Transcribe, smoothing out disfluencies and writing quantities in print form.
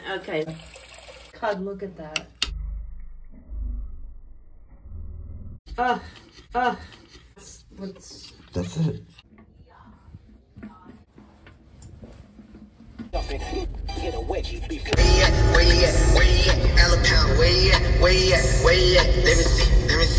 Okay. God, look at that. That's it. Get a wedgie beef. Where you at? Where you at? Where you at? Alabama, where you at? Where you at? Where you at? Let me see. Let me